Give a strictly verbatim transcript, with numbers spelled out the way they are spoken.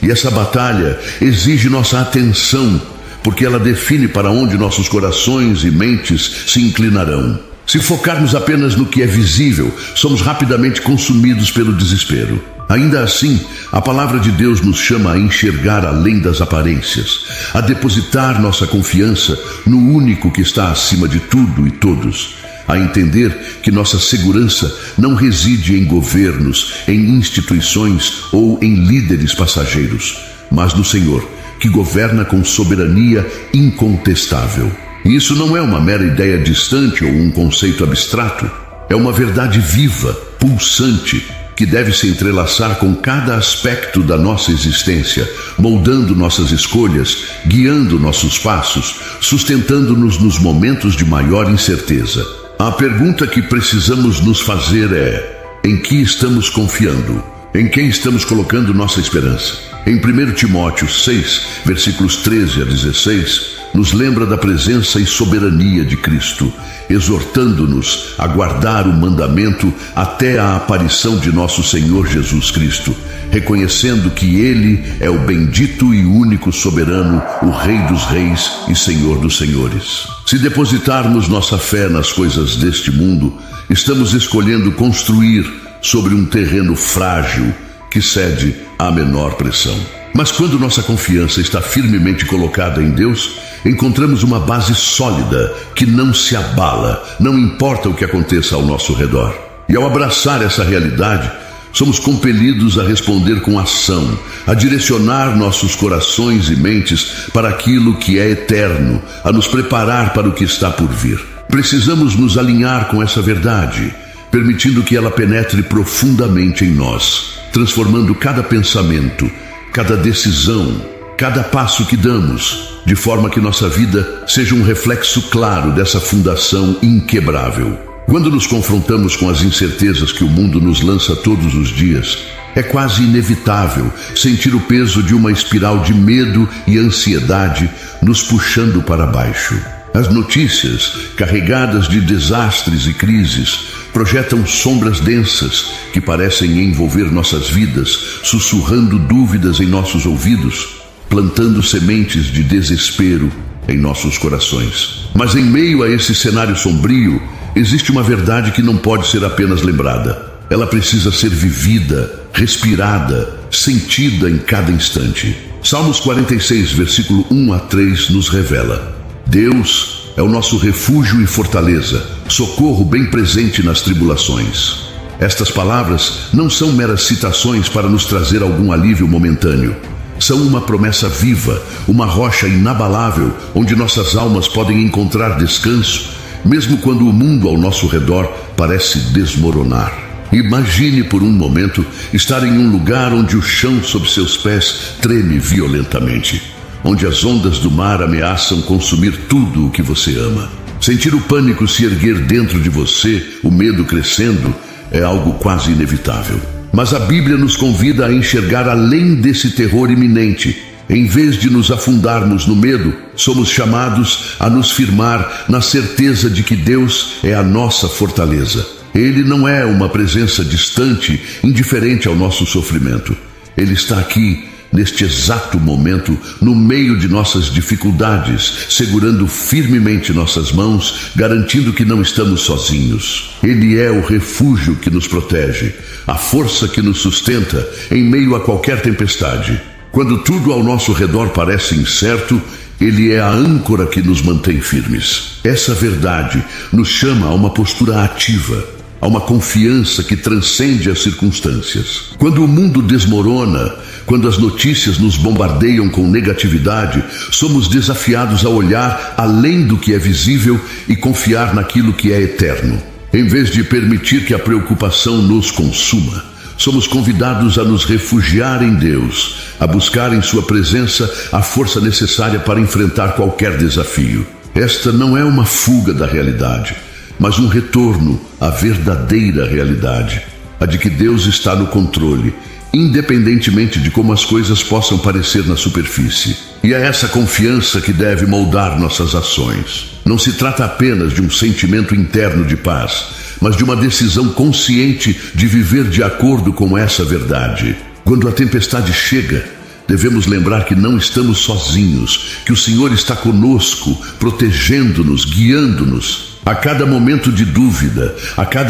E essa batalha exige nossa atenção, porque ela define para onde nossos corações e mentes se inclinarão. Se focarmos apenas no que é visível, somos rapidamente consumidos pelo desespero. Ainda assim, a palavra de Deus nos chama a enxergar além das aparências, a depositar nossa confiança no único que está acima de tudo e todos, a entender que nossa segurança não reside em governos, em instituições ou em líderes passageiros, mas no Senhor, que governa com soberania incontestável. E isso não é uma mera ideia distante ou um conceito abstrato, é uma verdade viva, pulsante, que deve se entrelaçar com cada aspecto da nossa existência, moldando nossas escolhas, guiando nossos passos, sustentando-nos nos momentos de maior incerteza. A pergunta que precisamos nos fazer é: em que estamos confiando? Em quem estamos colocando nossa esperança? Em primeiro Timóteo seis, versículos treze a dezesseis, nos lembra da presença e soberania de Cristo, exortando-nos a guardar o mandamento até a aparição de nosso Senhor Jesus Cristo, reconhecendo que Ele é o bendito e único soberano, o Rei dos Reis e Senhor dos Senhores. Se depositarmos nossa fé nas coisas deste mundo, estamos escolhendo construir sobre um terreno frágil que cede à menor pressão. Mas quando nossa confiança está firmemente colocada em Deus, encontramos uma base sólida que não se abala, não importa o que aconteça ao nosso redor. E ao abraçar essa realidade, somos compelidos a responder com ação, a direcionar nossos corações e mentes para aquilo que é eterno, a nos preparar para o que está por vir. Precisamos nos alinhar com essa verdade, permitindo que ela penetre profundamente em nós, transformando cada pensamento, cada decisão, cada passo que damos, de forma que nossa vida seja um reflexo claro dessa fundação inquebrável. Quando nos confrontamos com as incertezas que o mundo nos lança todos os dias, é quase inevitável sentir o peso de uma espiral de medo e ansiedade nos puxando para baixo. As notícias, carregadas de desastres e crises, projetam sombras densas que parecem envolver nossas vidas, sussurrando dúvidas em nossos ouvidos, plantando sementes de desespero em nossos corações. Mas em meio a esse cenário sombrio, existe uma verdade que não pode ser apenas lembrada. Ela precisa ser vivida, respirada, sentida em cada instante. Salmos quarenta e seis, versículo um a três nos revela: Deus é o nosso refúgio e fortaleza, socorro bem presente nas tribulações. Estas palavras não são meras citações para nos trazer algum alívio momentâneo. São uma promessa viva, uma rocha inabalável, onde nossas almas podem encontrar descanso, mesmo quando o mundo ao nosso redor parece desmoronar. Imagine por um momento estar em um lugar onde o chão sob seus pés treme violentamente, onde as ondas do mar ameaçam consumir tudo o que você ama. Sentir o pânico se erguer dentro de você, o medo crescendo, é algo quase inevitável. Mas a Bíblia nos convida a enxergar além desse terror iminente. Em vez de nos afundarmos no medo, somos chamados a nos firmar na certeza de que Deus é a nossa fortaleza. Ele não é uma presença distante, indiferente ao nosso sofrimento. Ele está aqui, neste exato momento, no meio de nossas dificuldades, segurando firmemente nossas mãos, garantindo que não estamos sozinhos. Ele é o refúgio que nos protege, a força que nos sustenta em meio a qualquer tempestade. Quando tudo ao nosso redor parece incerto, Ele é a âncora que nos mantém firmes. Essa verdade nos chama a uma postura ativa, a uma confiança que transcende as circunstâncias. Quando o mundo desmorona, quando as notícias nos bombardeiam com negatividade, somos desafiados a olhar além do que é visível e confiar naquilo que é eterno. Em vez de permitir que a preocupação nos consuma, somos convidados a nos refugiar em Deus, a buscar em sua presença a força necessária para enfrentar qualquer desafio. Esta não é uma fuga da realidade, mas um retorno à verdadeira realidade, a de que Deus está no controle, independentemente de como as coisas possam parecer na superfície. E é essa confiança que deve moldar nossas ações. Não se trata apenas de um sentimento interno de paz, mas de uma decisão consciente de viver de acordo com essa verdade. Quando a tempestade chega, devemos lembrar que não estamos sozinhos, que o Senhor está conosco, protegendo-nos, guiando-nos. A cada momento de dúvida, a cada